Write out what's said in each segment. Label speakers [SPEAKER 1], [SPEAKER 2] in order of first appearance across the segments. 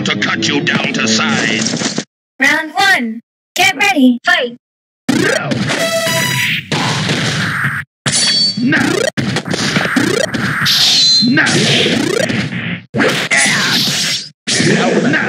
[SPEAKER 1] about to cut you down to size.
[SPEAKER 2] Round 1. Get ready. Fight.
[SPEAKER 1] Now. Now. Now. Now.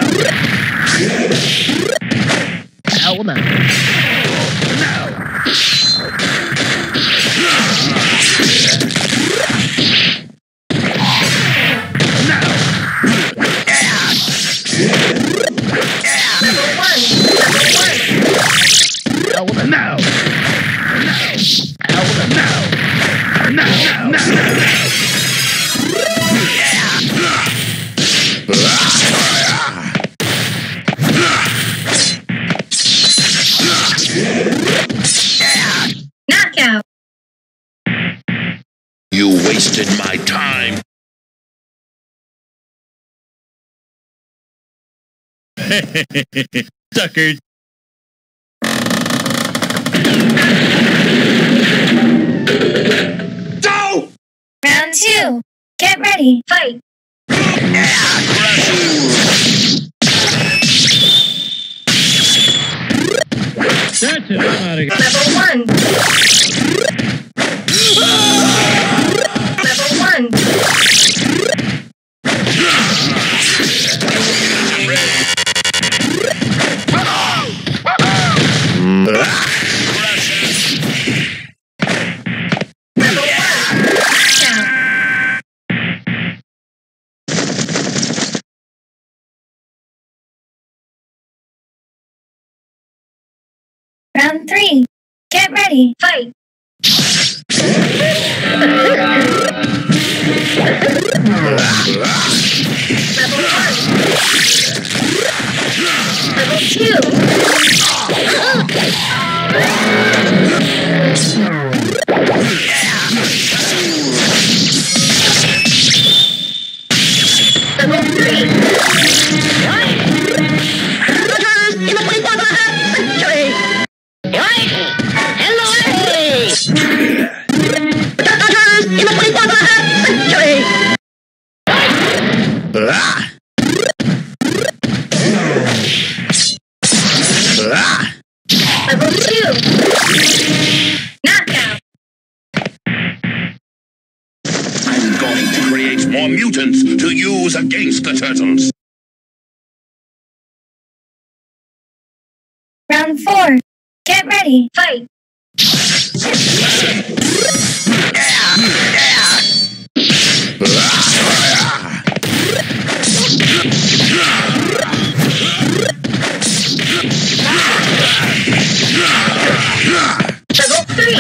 [SPEAKER 2] Knockout.
[SPEAKER 1] You wasted my time.
[SPEAKER 3] Suckers.
[SPEAKER 1] Go!
[SPEAKER 2] Round 2. Get ready. Fight.
[SPEAKER 3] That's it. I'm out of here.
[SPEAKER 2] Level 1. Level 1. Round 3. Get ready. Fight. Level 1. Level 2. Level 3. Level 2. Knockout.
[SPEAKER 1] I'm going to create more mutants to use against the turtles.
[SPEAKER 2] Round 4. Get ready. Fight. Level 3.